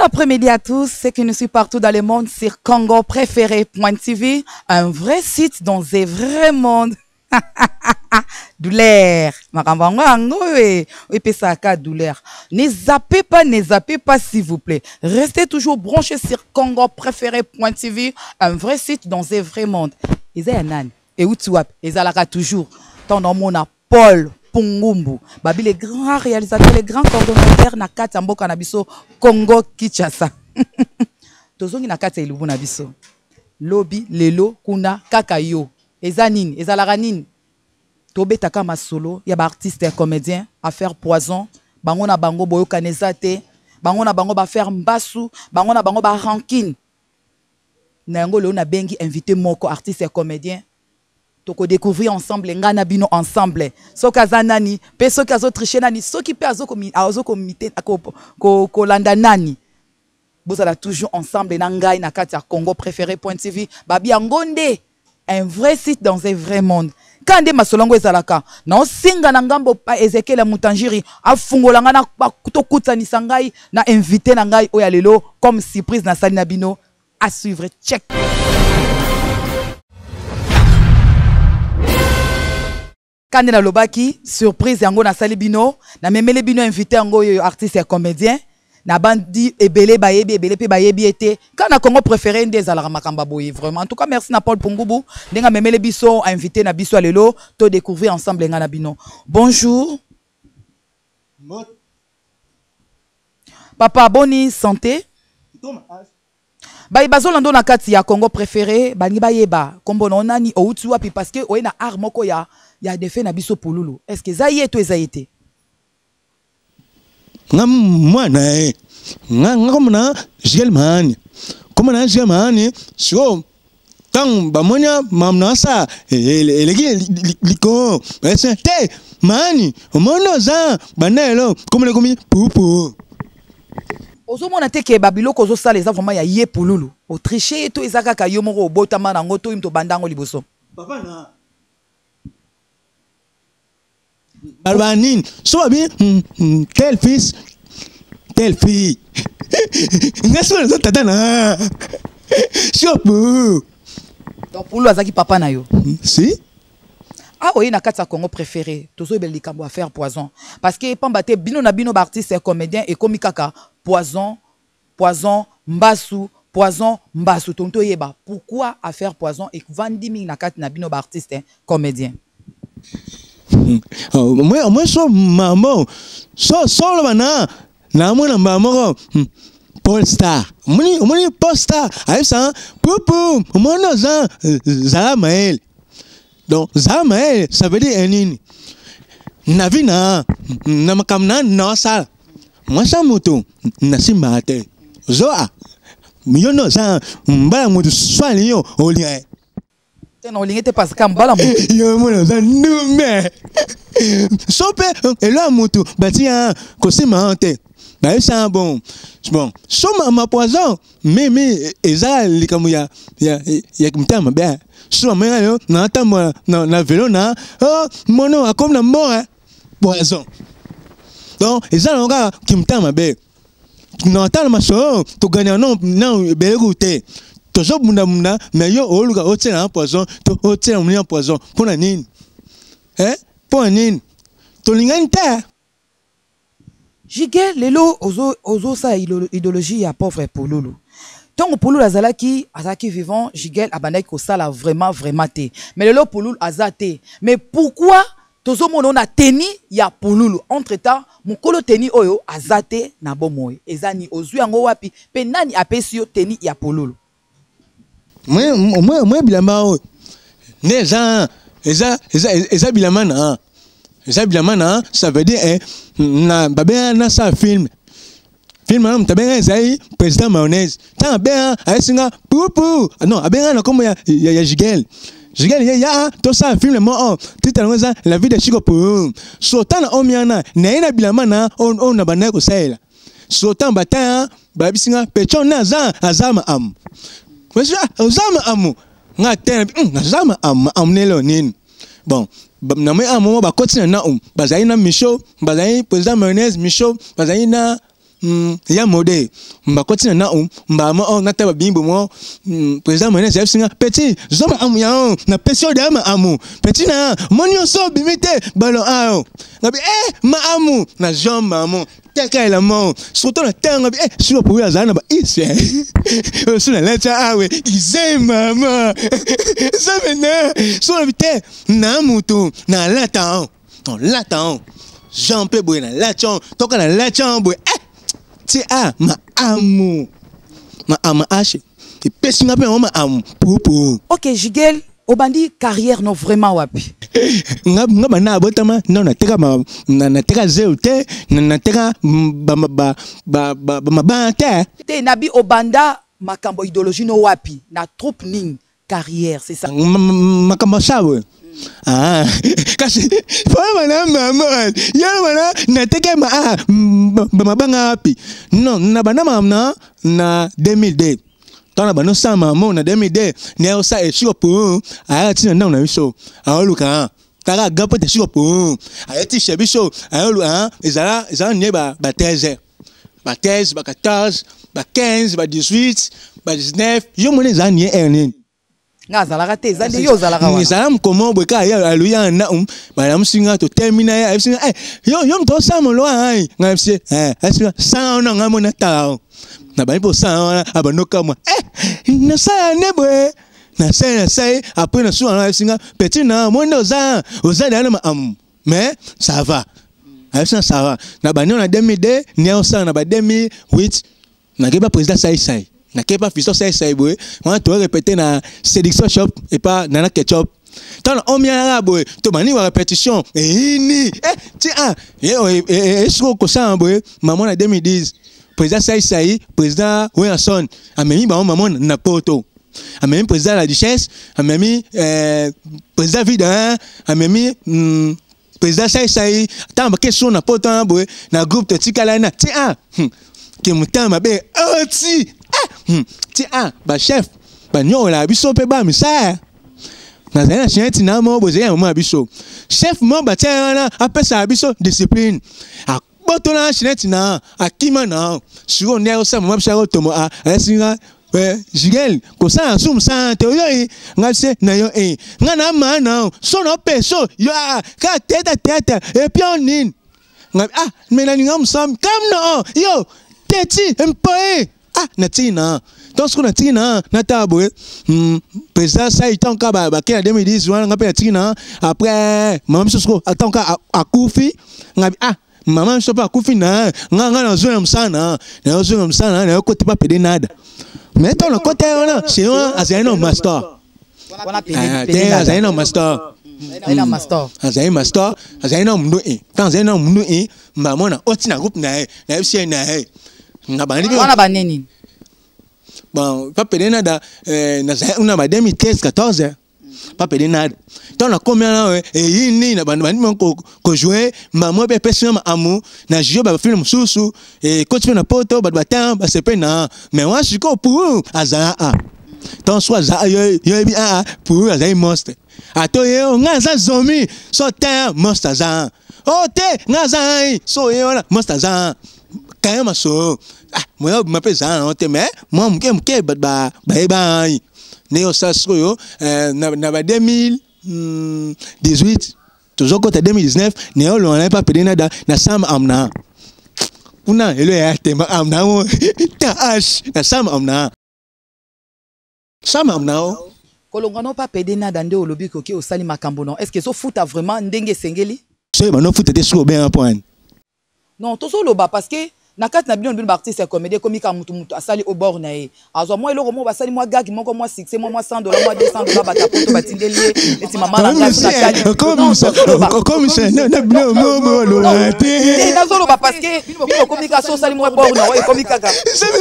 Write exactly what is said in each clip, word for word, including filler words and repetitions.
après-midi à tous, c'est que je suis partout dans le monde sur Congo préféré point T V, un vrai site dans un vrai monde. Douleur. Douleur. Ne zappez pas, ne zappez pas s'il vous plaît. Restez toujours branchés sur Congo préféré point T V, un vrai site dans un vrai monde. Ils ont un et où tu ils ont toujours. Ton nom a Paul Pungumbu. Babi les grands réalisateurs, les grands coordonnateurs na kati mboka na biso Congo Kinshasa. Tozongi na kati ilubu na biso. Lobi lelo kuna kakayo. Eza nini, ezalaka nini. Tobetaka masolo ya ba artiste comédien à faire poison, bango na bango boyoka nezate, bango na bango ba faire mbasu, bango na bango ba rankine. Na yango leo na bengi invité moko artiste comédien. Toko découvrir ensemble ngana bino ensemble. Soka zanani, pe soka zo tricher nani, soki pe azo komi azo komité ko ko ko landa nani. Bozala toujours ensemble na ngai na kati ya Congo préféré point T V, babi ngonde, un vrai site dans un vrai monde. Kande masolongo ezalaka na osinga na ngambo pa Ezekiel Mutanjiri afungola nga na tokutsanisa ngai na invité na ngai oya lelo comme surprise na sali na bino à suivre. Check. Kande na lobaki surprise yango na sali bino na memele bino invité yango yo artiste et comédien na bandi ebele bayebi ebele pe bayebi ete kana Congo préféré nde ezalaka makamba boye vraiment. En tout cas merci na Paul Pungubu ndenga memele biso invité na biso lelo to découvrir ensemble nga na bino. Bonjour. Mot. Papa boni santé. Bayi bazolando na kati ya Congo préféré bani bayeba kombo na nani outu wapi parce que oye na art moko ya ya defé na biso pululu. Est-ce que ça y est to ezayete? Nga mwana eh nga nga komona Gelmani komona Gelmani so tang bamonya mamna sa elegi liko ese te mani omono za banelo komona komi pupu ozo mona te ke babilo kozo sala eza vraiment ya ye pululu Autriche to ezaka ka yo moko obotama na ngoto imto bandango liboso papa na Barbanin, soit bien, tel fils, tel fille. N'est-ce pas le tatana? Chopo. Donc pour lui, azaki papa na yo. Si. Ah oui, na kati Congo préféré. Tozo bel likambo à faire poison. Parce que pambate bino na bino artiste et comédien et komikaka poison, poison, mbasu, poison, mbasu. Tonto yeba. Pourquoi à faire poison et vandi ming na kati na bino artiste et comédien? Moi, moi, so maman, so solo bana, na moi na maman, Paul Star. Moni, moni Paul Star. Aïe ça, poupou, moi non ça, Zamael. Donc Zamael, ça veut dire nini? Navina, na makamna na ça. Moi ça moto, na simbate. Zoa, miyo no ça, mbala moto swali yo olien. Non, il n'était pas comme balam. Yo mon ça nous mais. Sope et là moto, bah tiens, cosi mante. Bah c'est bon. Bon, so ma poison, mais mais eza likamu ya ya ya kumtama bien. So mais yo na tamo na na vélo na. Oh, mono a comme na mort hein. Poison. Donc, eza longa kimtama bien. Na tala maso, to gagner non non belégoute. Toujours munda munda, mais yo oluga ote na poison, to ote na muni poison. Pour nini? Hein? Pour nini? To linganta. Jigel lelo ozo ozo sa idéologie ya pauvre polulu. Tant polulu azalaki azaki vivant, Jigel abanaki ko sala vraiment vraiment té. Mais lelo polulu azate. Mais pourquoi tozo mono na teni ya polulu? Entre-temps, mukolo teni oyo azate na bomoy. Ezani ozu yango wapi? Pe nani apesi yo teni ya polulu? Moi, moi, moi, bilama, ne ça, ça, ça, ça, bilama na, ça, bilama na, ça veut dire, eh, na, babé na ça film, film, na, t'as zai, président mayonnaise, t'as bien, ah, singa, pou pou, non, ah bien, na comme ya, ya, ya Jigel, Jigel, ya, ya, tout ça film, moi, oh, tu t'as ça, la vie de Chico pou, sautant na omiana, na ina bilama na, on, on na banane ko ça là, sautant bata, babi singa, pechon na za, azama am. Monsieur, Zama amu, nga ten, Zama am, amnelo nin. Bon, na me amu ba continue na um, bazai na Michaud, bazai président mayonnaise Michaud, bazai na ya modé mba kotina na um mba ma on nata bimbo mo président mona chef singa petit zoma amu ya on na pesio de ma amu petit na monio so bimite ballon a ngabi eh ma amu na Jean maman teka la mo surtout na tanga eh sur pour ya zana ba isi sur la lettre a we ize mama ça mena sur la vite na mutu na lata on lata Jean pe boy na lata toka na lata boy eh ti a ma amu ma ama ache et pessinga pe ma amu popo. OK Jigel obandi carrière non vraiment wapi nga nga bana botama non na teka ma na teka zeute na teka ba ba ba ba ba ba te te nabi obanda makambo idéologie no wapi na troupe ning carrière c'est ça makambo sawe. Ah, kasi fama na mama ya wana na teke ma ah mabanga api non na bana mamna na deux mille deux tana bano sama mo na deux mille deux ne osa e shopo aya tina na na biso awoluka tara gapo te shopo aya ti shebiso ayolu ah ezala ezala ne ba ba treize ba treize ba quatorze ba quinze ba dix-huit ba dix-neuf yo mone za nie erne nga zalaka te zande yo zalaka wana nisalam komo bweka ya aluya na um bana msinga to termina ya msinga eh yo yo mto samo lo ai nga msi eh asinga sa ona nga mona ta na ba ipo sa abanoka mwa eh na sa ne bwe na sa na sa après na su na msinga petit na mona za oza na ma am mais ça va asinga ça va na ba na deux mille deux ni osa na ba deux mille huit na ke ba président sai sai na ke pas fiso sai sai boy on to répéter na séduction shop et pas nana ketchup tant on mia la boy to mani wa répétition et ni eh ti ah et et ce ko ça boy maman na deux mille dix président sai sai président Wilson a même ba maman na poto a même président la duchesse a même euh président Vida a même président sai sai tant ba question na poto boy na groupe de tikala na ti ah ki mutama be oti ah ti ah ba chef ba nyola biso pe ba misa na zena chenti na mo boze ya mo biso chef mo ba tena apesa biso discipline a botona chenti na akima na suro ne o sa mo biso to mo a esinga eh Jigel ko sa sum sa te yo yi nga se na yo eh nga na ma na so no peso yo ka teta teta e pionin nga ah me na ngam sam kam no yo teti empoe ah natina donc ce qu'on a tina na tabo hmm président ça il tant ka ba ba deux mille dix wana nga pe tina après maman so attend ka akufi nga ah maman so pa akufi na nga nga na zo msana na zo msana na ko te pas péder nada mais dans le côté wana c'est un azeno master wana péder péder azeno master ina master azeno master azeno mundu e quand azeno mundu e maman na otina groupe na na F C na wana baneni bon pas péder nada na una ba deux mille treize quatorze pas péder nada tant na combien là et yini na bandi bandi ko ko jouer maman be personne ma amu na jouer ba film susu et coach na poto ba batam ba sepe na mais moi je suis pour azara a tant soit za yo yo bi a pour azai monstre ato yo nga za zombie so terre monstre za oh te nga za so yo na monstre za quand même so ah moi je m'appelle ça on te mais moi m'ke m'ke ba ba ba né au sasso na na deux mille dix-huit toujours côté deux mille dix-neuf né on n'a pas pédé nada na sam amna una ele ya te amna ta h na sam amna sam amna kolongano pas pédé nada nde olobi ko ki osali makambo non est-ce que so futa vraiment ndenge sengeli so ba no futa te so bien point non to so loba parce que na kati na bino bino artiste comédie komika mutu mutu asali au bord na ye azwa moi eloko mo basali moi gag moko moi succès moi cent dollars moi deux cents dollars batapoto batindeli eti mama na ngasi na kali comme ça comme ça na na bino mo mo lo ate na zolo ba parce que bino komika so sali moi bord na wa komika ka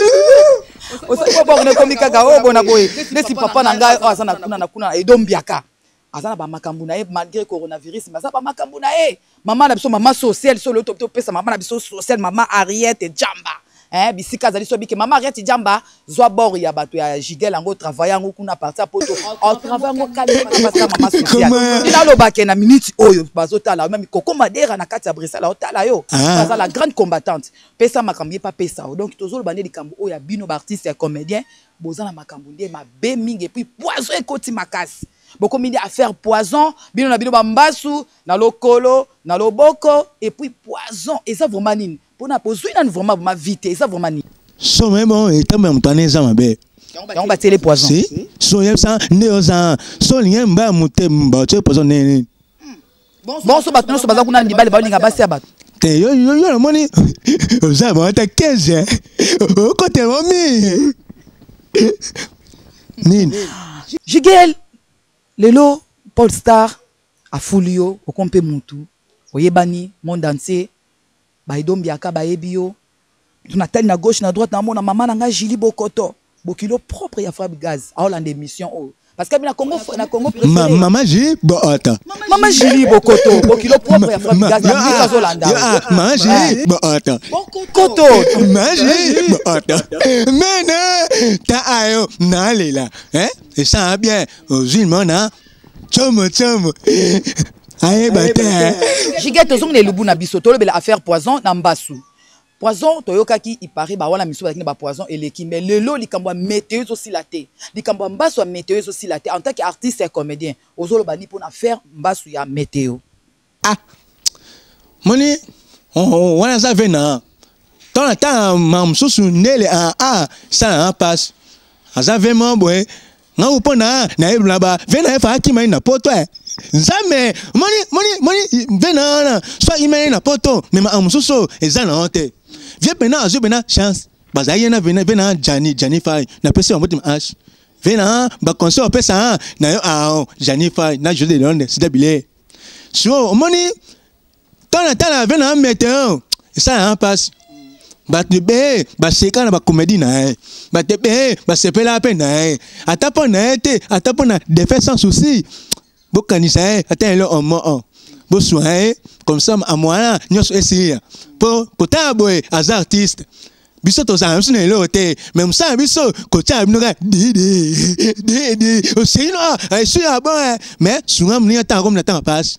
osali moi bord na komika ka o bona boy lesi papa na ngai azana kuna na kuna edombiaka azana ba makambu na ye malgré coronavirus mais ça ba makambu na ye maman na biso maman sociale so le top top pesa maman na biso sociale maman Ariette Jamba hein bisika zali so bike mama arrête jamba zo bord ya bato ya Jigel ango travailler ngo kuna partir poto au travail ngo calme parce que mama social ina lo bake na minute oyo bazotala même Coco Madera na kati ya Bruxelles otala yo ça la grande combattante pesa makambi pas pesa donc tozolo bande likambo oyo ya bino ba artiste et comédien bozana makambo ndie ma be mingi et puis poison ekoti makasi beaucoup mini affaire poison bino na bino bambasu na lokolo na loboko et puis poison et ça vraiment nini pour na poser na vraiment ma vite et ça vraiment nini so même on est même tane ça mabe on va tirer poison si so yem ça neoza so lien mba muté mba tirer poison nini bon so bato so baza kuna ndibale ba linga basi abato te yo yo yo moni ça va ta quinze au côté mami nini Jigel lelo Paul Star a Fulio au compé mutu oyebani monde entier ba idombiaka ba ebio tunatali na gauche na droite na mona mama na nga Jili Bokoto bokilo propre ya Fab Gaz a Hollande émission oh parce que na Congo na Congo préféré maman Jili Bokoto maman Jili Bokoto bokilo propre ya Fab Gaz na Mika Zolanda maman Jili Bokoto Bokoto maman Jili Bokoto mais ta ayo na lela hein et ça bien aux îles mona chomo chomo aye bata Jigel tozong le lubu na biso tolo bela affaire poison na mbasu poison toyokaki il paraît ba wala miso ba ba poison eleki mais lelo likambo météo aussi la té likambo mbasu a météo aussi la té en tant qu'artiste et comédien ozolo bani pour na faire mbasu ya météo ah moni on wana ça vena tant la temps mam susu nele ah ah ça passe ça vraiment boy nga upona na ebla ba vena fa akima na poto eh nzame moni moni moni vena na so imene na poto mais amususo ezana honte vie pena azu pena chance bazaye na vena vena jani jani fa na pesa moti ash vena ba conseil pesa na yo ah jani fa na jode de londe sidabile so moni tana tana vena météo ça en passe Bate be ba seka na ba comédie na eh bate be ba sepela pe na eh atapo na ete atapo na défait sans souci bo kanisa eh ata le on mo bo soin comme ça à moi nyoso essayer pour pour ta boy as artiste biso to za msu na le hotel même ça biso ko cha bino ga di di di di o sino ai su ya bon mais souvent mni ata comme na temps passe.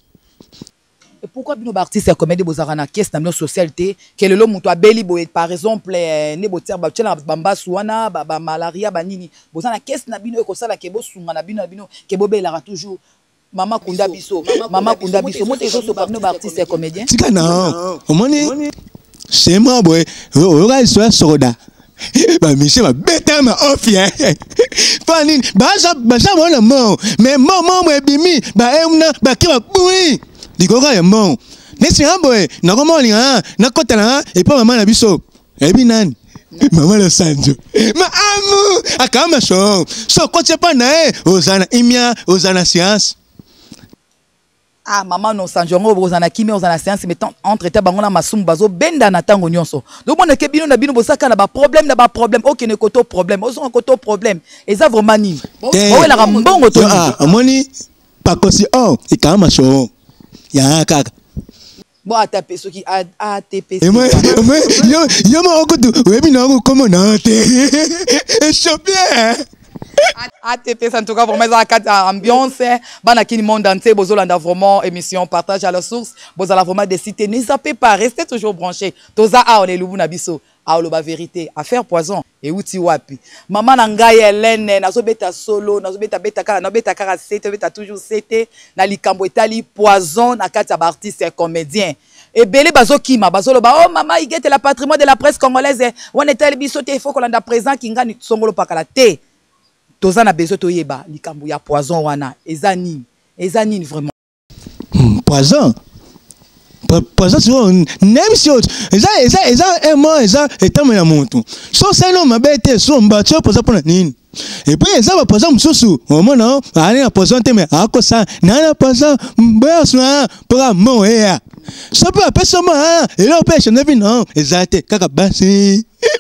Et pourquoi bino artiste comédie bozara na caisse na socialité que le muto abeli bo par exemple ne botir ba tchela bamba suana ba ba malaria ba nini bozana caisse na bino ko sala ke bo sunga na bino na bino ke bo bela toujours mama kunda biso mama kunda biso mo te so pa bino artiste comédien tika na omoni c'est moi boy o ga so soda ba miche ba beta ma ofia fani ba sa ba sa mo na mo mais mo mo ebimi ba emna ba ki ba bui Dikoka ya mon. Nesi amboe na komo linga na kotana et pas maman na biso. Ebi nani? Maman le sanjo. Ma amu akama so. So koche pa na e ozana imia ozana science. Ah maman no sanjo ngo ozana kimia ozana science mais entre ta bangona masum bazo benda na tango nyonso. Do bona ke bino na bino bosaka na ba problème na ba problème aucun koto problème. Ozo koto problème. Eza vraiment nini? O la mbongo to. Ah amoni pakosi oh ikama so. Ya kaka bo atape soki A T P et moi moi yo yo ma okutu webi na ko comme na te chopien A T P ça en tout cas vraiment ça ambiance bana kini monde entier bozolanda vraiment émission partage à la source bozala vraiment des cités ne zappez pas restez toujours branchés toza a on est lubu na biso a lo ba vérité affaire poison et uti wapi maman na ngai Hélène nazo beta solo nazo beta beta kala na beta kala c'était beta toujours c'était na likambo etali poison na kati ya artiste et comédien et belé bazo kima bazolo ba oh maman il guette la patrimoine de la presse congolaise on était biso te il faut qu'on landa présent kingani songolo pakala te toza na besoin to yeba likambo ya poison wana ezani ezani vraiment poison poison sur même si eza eza eza un mot eza etamo ya muntu so ça no mabete so mbacho poza pona nini et puis eza ba poison mususu au mona ali na poison te mais akosa na na poison mbaso pour mo ya so pe pesa ma et là pêche ne vient non ezate kaka basi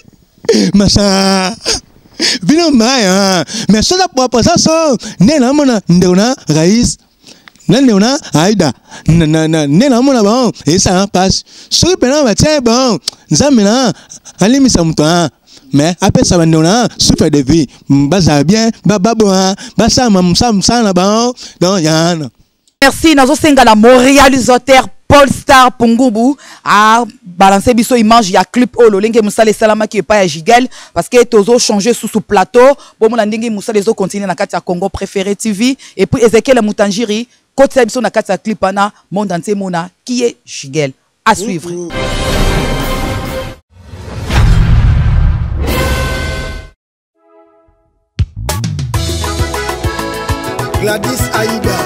masa vino maya mais ça la poison so ne na mona ndona rais nane ona aida na na na na mona bon et ça passe so pe na ba tiens bon nzamina alimisa muto mais après ça va donner souffle de vie baza bien bababo ba ça mam sam sana ba donc yana. Merci nazo senga na réalisateur Paul Star Pungubu a balancé biso image ya clip olo lenge musale salama qui est pas ya Jigel parce que tozo changer sous sous plateau bon mon ndenge musale zo continuer na kati ya Congo préféré T V et puis Ezekiel Mutanjiri côté biso na kati ya clip ana monde entier mona qui est Jigel à suivre. Mmh, mmh. Gladys Aïda,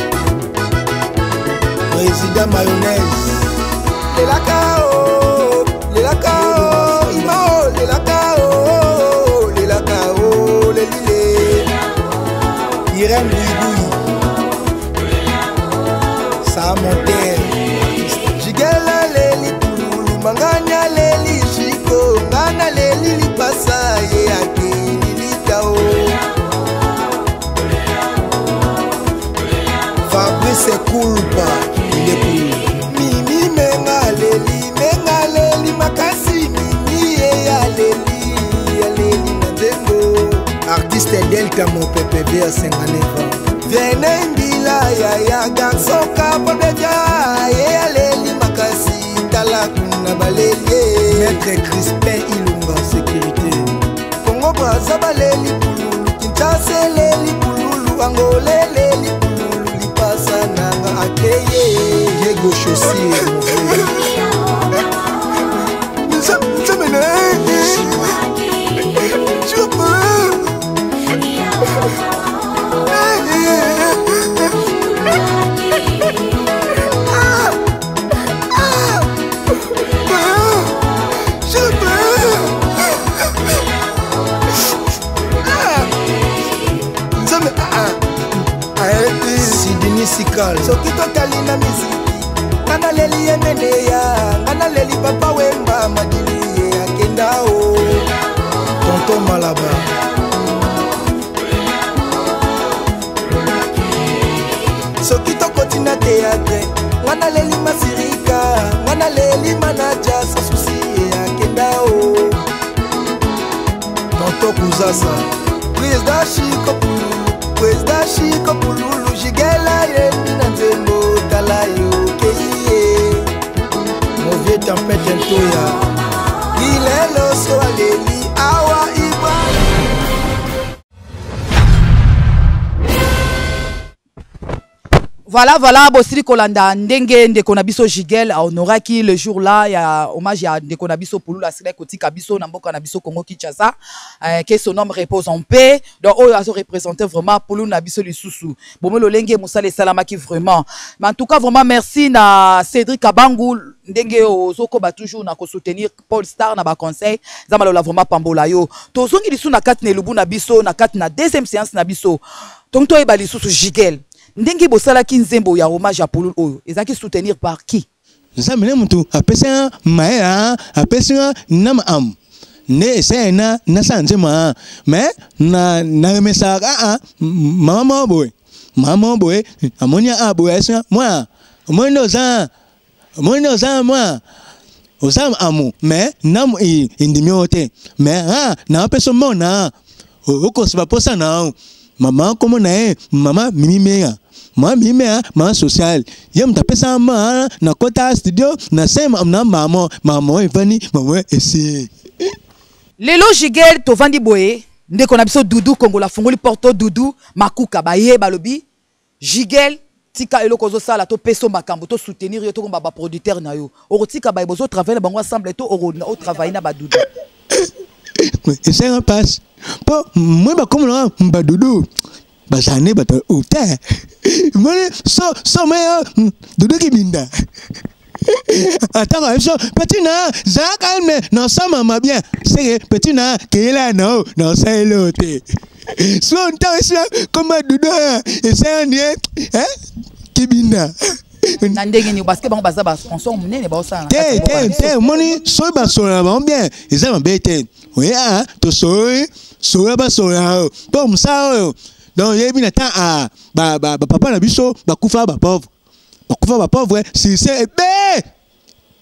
président mayonnaise. Les lacao, les lacao, imao, les lacao, les lacao, les lilés. Irène Bouiboui, ça a monté. Jigela leli pulu, manganya leli chico, ngana leli lipasa, ye ake lilitao. Fabrice Kulpa, il est cool. Mimi menga leli, menga leli makasi, mimi e aleli, aleli nandengo. Artiste Delta mon P P B à cinquante-neuf ans. Viens ndila ya ya garçon capo de dia, e aleli makasi, talakuna baleli. Maître Crispin Ilunga sécurité. Congo Brazza baleli pululu, Kinshasa leli pululu, Angola leli pululu. Sananga akeye Diego Chossi Nous sommes je peux soki totali na miziki ngana leli emeneya ngana leli papa wemba madili ye akenda o tonton Malaba soki tokotina teatre ngana leli masirika ngana leli manaja sasusi ye akenda o tonton Kuzasa président Chico Pulu président Chico Pululu Jigela ye minanzembo talayo keye Mauvais tempête entoya il est le soaleli awa iba. Voilà, voilà, Bosiri Kolanda, Ndenge, Ndekonabiso Jigel, a honoraki le jour là, il y a hommage à Ndekonabiso Poulou, la Sile Koti Kabiso, Namboka Nabiso Congo Kinshasa, euh, que son nom repose en paix. Donc, oh, ils ont représenté vraiment Poulou Nabiso Lissousou. Bon, le Lenge Moussa les Salamaki vraiment. Mais en tout cas, vraiment, merci à Cédric Abangou, Ndenge Ozoko, bah, toujours, na ko soutenir Paul Star, na ba conseil, Zamalola vraiment Pambolayo. Tozongi Lissou na kat Nelubu Nabiso, na kat na deuxième séance Nabiso. Tonto Eba Lissousou Jigel. Ndengi bosala kinzembo ya hommage à Poulou oyo ezaki soutenir par qui nzamene mutu apesa maera apesa nam am ne sena na sanzema mais na na mesa a mama boy mama boy amonia aboy esa moi mondo za mondo za moi osam amu mais nam indimiote mais ah na apesa mona okosba posa na maman comment na maman mimi mea maman mimi mea maman social yam tapesa ma na kota studio na sema na maman maman evani maman esi lelo Jigel to vandi boye ndeko na biso Dudu Kongo la fungoli porto Dudu makuka baye balobi Jigel tika eloko zo sala to peso makambo to soutenir yo to ko ba producteur na yo oro tika ba bozo travailler bango ensemble to oro na o travailler na ba Dudu et c'est un passe po moi ba comme là ba Dudu ba zane ba to uta moi so so mais Dudu ki binda attends so petit na za calme non ça mama bien c'est petit na qui là non non c'est l'autre so on t'a comme Dudu et c'est un hein qui binda nandenge ni parce que bango baza ba sponsor munene ba osala te te te moni so ba so na ba bien eza ba bete oui ah to so so ba so ya comme ça donc yebi na ta ah ba ba papa na biso ba kufa ba pauvre ba kufa ba pauvre si c'est bé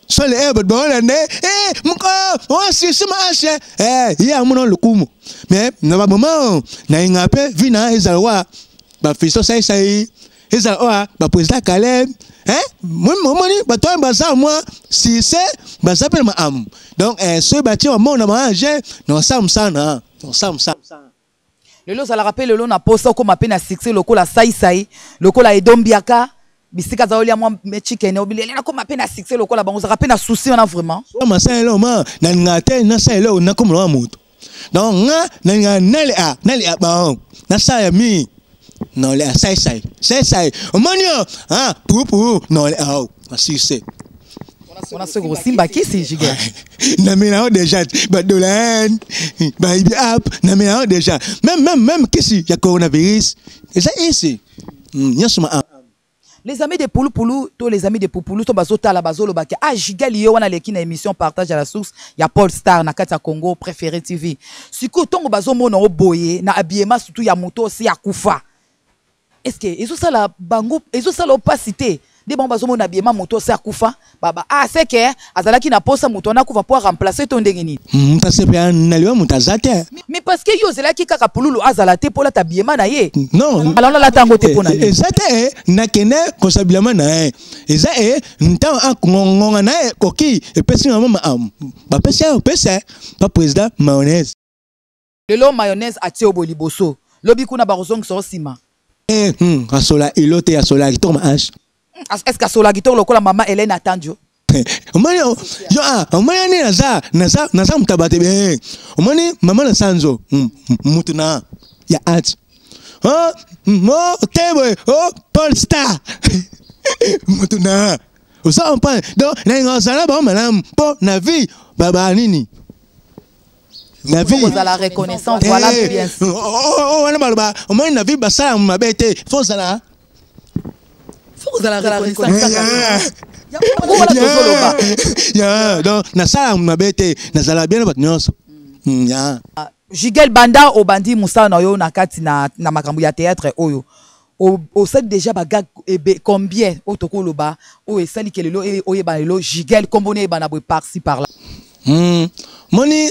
Soit les herbes, bon, l'année, eh, mon corps, oh, c'est ce machin, eh, il y a mon le coup. Mais, dans un moment, n'a une appel, vina, et zalwa, bah, fils, ça, ça y est, et zalwa, bah, président Caleb, hein, moi, moi, bah, toi, bah, ça, moi, si c'est, bah, ça s'appelle ma âme. Donc, eh, ce bâtiment, moi, on a mangé, non, ça, ça, non, non, ça, ça. Le lot, ça la rappelle, le lot, n'a pas ça, comme à peine à succès, le coup, la saï, saï, le coup, la edombiaka. Bisika za olia mwa chicken obile na ko mapena succès lokola bango za rapena souci on a vraiment ma sa elo ma na ngate na sa elo na komo wa mutu donc nga na nga nale a nale a ba na sa ya mi non le sai sai sai sai o manio ah pou pou non le a si c'est on a ce gros simba qui c'est giga na me na déjà ba dolan ba ibi app na me na déjà même même même qui si ya coronavirus et ça ici nyasuma. Les amis de Poulou Poulou, tous les amis de Poupoulou, tous bazo tala bazo lo baki. Ah, Jigali yo wana leki na émission partage à la source. Ya Paul Star na kati ya Congo préféré T V. Siko tongo bazo mona o boye na abiema surtout ya moto aussi ya kufa. Est-ce que ezo sala bango ezo sala opacité de bon bazo mona abiema moto aussi ya kufa. Baba ah c'est que azalaki na posa moto na kufa pour remplacer ton ndengeni. Muta sepe na liwa mutazate. Mais parce que yo zelaki kaka Poulou azalate pour la tabiema na ye. Non, alors on la tango te pona. Ezate na kene konsabilama na e. Eza e nta ngonga na e koki e pesi mama am. Ba pesi o pesi pa président mayonnaise. Le lo mayonnaise a tio boliboso. Lobi kuna barozong so sima. Eh hm asola ilote asola ki to ma hache. Est-ce que sola gitor lokola maman Hélène attendu? Omani yo ah omani ni naza naza naza mtabate be. Omani mama na sanzo mutuna ya art. Oh mo table oh Paul Star. Mutuna. Osa on parle donc na ngosala ba madame po na vie baba nini. Na vie vous la reconnaissance voilà bien. Oh oh wana baloba omani na vie basa mabete faut ça. Faut que la reconnaissance. Ya donc na sala mabete na sala bien bat nyonso. Ya Jigel Banda au bandi Moussa na yo na kati na na makambo ya théâtre oyo. Au au sait déjà baga combien otokoloba o esali kelelo e oyeba lelo Jigel kombone bana boy par-ci par là. Hmm moni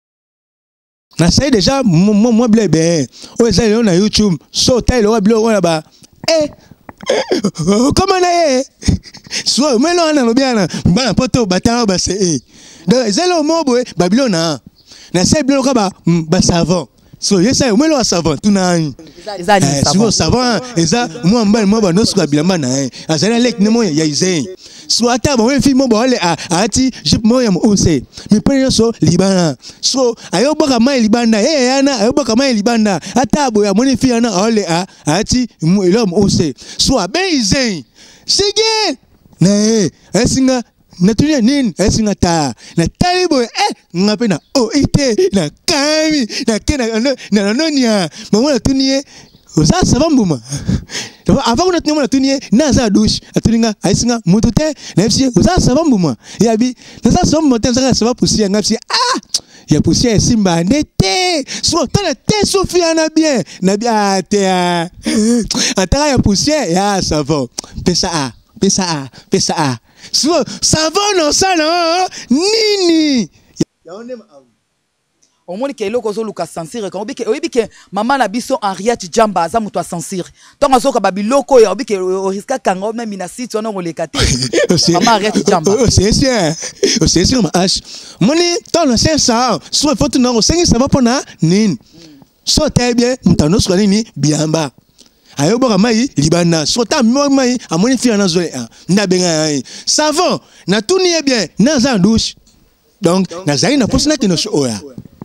na sai déjà moi moi blebe o esali na YouTube so taille le blog là ba eh comment na soit mais non na bien bana poto batao ba c'est donc ezelo mobo Babylone na sai blog ba ba savant so yesa mais lo savant tout na ezali savant savant eza moi mbali moi ba no swa bilamba na azali lek ne mo ya izé so ata ba we fi mo ba le ati jip mo ya mo ose mi pere so libana so ayo boka mai libanda eh yana ayo boka mai libanda ata bo ya mo ni fi yana ole a ati mo ilo mo ose so abe izé sige na eh esinga na tunia nini esinga ta na talibo eh ngape na o ite na kami na kena na nonia mama na tunie oza sabambuma avant qu'on ait tunie na za douche atuninga aisinga mutute na fsi oza sabambuma ya bi na za sabambuma tenzaka saba poussière ngapsi ah ya poussière simba nete so tana te sofia na bien na bien te ataka ya poussière ya savon pesa a pesa a pesa a so savon non ça non nini ya on aime au moins que eloko zo luka censure quand obike oyebi ke mama na biso Henriette Jamba aza muto censure donc azoka babiloko ya obike o risque kanga même na site on on lekate mama Henriette Jamba c'est c'est c'est c'est ma h moni ton c'est ça soit faut tu non cinq ça va pona nini so très bien mutano so nini biamba ayo boka mai libana so ta mai amoni fi na zo na benga savon na tout ni bien na za douche donc na zai na posna ki no oya.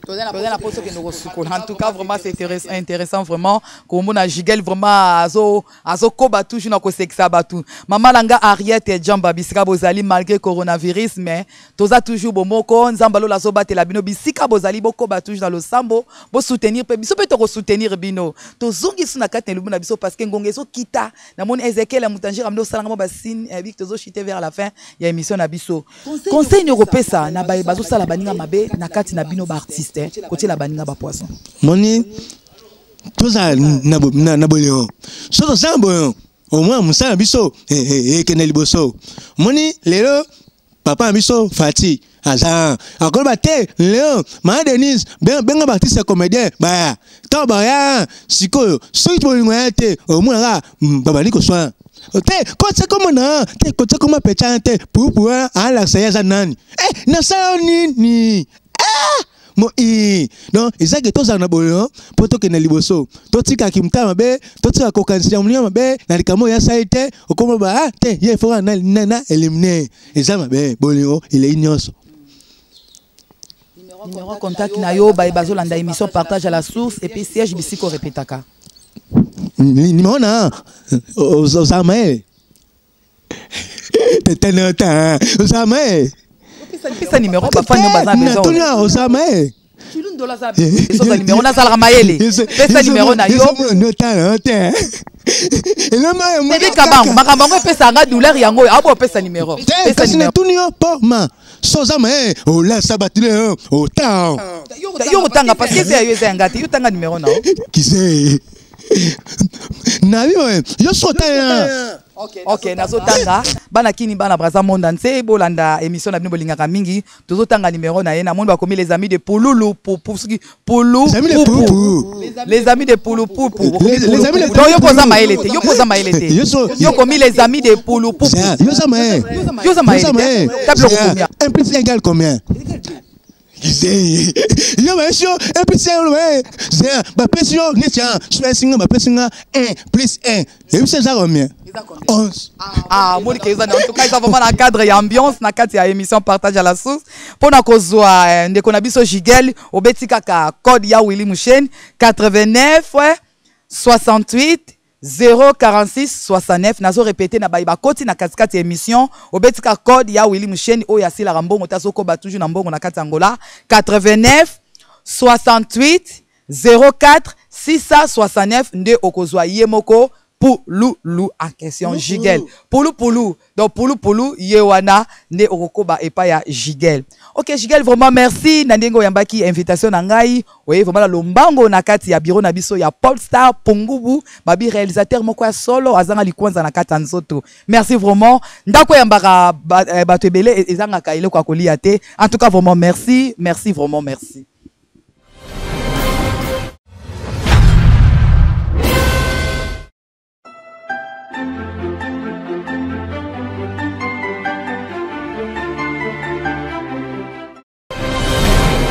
En tout cas, vraiment, c'est intéressant, intéressant vraiment. Comme on a Jigel vraiment azo azo koba toujours na ko sexa batu. Maman langa Henriette Jamba bisika bozali malgré coronavirus mais toza toujours bomoko nzambalo la zo batela bino bisika bozali boko ba toujours dans le sambo bo soutenir pe biso pe to soutenir bino. To zongi suna kate lubuna biso parce que ngongezo kita na mon Ezekiel mutanjira mdo salanga mo basine et bik tozo chiter vers la fin ya émission na biso. Conseil européen ça na ba bazo sala baninga mabe na kati na bino ba artiste côté la baninga ba poisson moni tout ça na na bolio so to sambo au moins musala biso eh eh keneli boso moni lelo papa Miso Fati Azan encore baté Léon Maman Denise ben ben Baptiste comédien bah tant bah ya siko soit pour une moyenne au moins là baba ni ko soin te ko c'est comme na te ko c'est comme pétante pour pour à la ça ya nani eh na ça ni ni ah mo i non ils a que tous en abolo poto que na liboso to tika kimta mabe to tika ko kansia mlio mabe na likamo ya saite okoma ba te ye fora na na éliminer ils a mabe bolio il est ignoso numéro contact na yo ba bazolanda émission partage à la source et puis siège bisiko répétaka numéro na osamae tete nota osamae pisa numéro ba fani baza maison na osamae kilun dola za eso za numéro na sala mayele pesa numéro na yo nota nota ela ma mo Tedi kabango makambango pesa nga douleur yango abo pesa numéro pesa numéro tunio porma sozamae o la sabatile o tao yo tanga parce que c'est yo zangati yo tanga numéro na qui c'est na yo yo sota ok nazotanga bana kini bana braza monde entier bolanda émission na bino bolingaka mingi tozotanga numéro na ye na monde bakomi les amis de Pouloulou pour pour ce qui Poulou les amis de Poulou pour les amis de yo posa maele te yo posa maele te yo komi les amis de Poulou pour yo ça maé yo ça maele tableau combien un plus égal combien yo monsieur un plus égal c'est ba pression ni tiens je ba pression un plus un et c'est ça combien onze. Ah, moi, en tout cas, ils ont vraiment un cadre et ambiance. Na kati ya émission partage à la source. Pour na kozwa, ndeko na biso Jigel, obeti kaka code ya Willy Mouchen, quatre-vingt-neuf, soixante-huit, zéro quarante-six, soixante-neuf. Nazo répété na baïba koti na kati kati émission, obeti kaka code ya Willy Mouchen, o yasi la rambongo, taso koba toujours na mbongo na kati Angola, quatre-vingt-neuf, soixante-huit, zéro quatre, six cent soixante-neuf, nde okozwa yemoko. Poulou lou en question Jigel. Poulou poulou. Donc poulou poulou yewana ne orokoba et pas ya Jigel. OK Jigel vraiment merci nandengo yambaki invitation na ngai. Oui vraiment la lombango na kati ya bureau na biso ya Popstar Pungubu babi réalisateur moko ya solo azanga likwanza na kati nzoto. Merci vraiment ndako yambaka bato ebele ezanga kaile kwa kolia te. En tout cas vraiment merci, merci vraiment merci.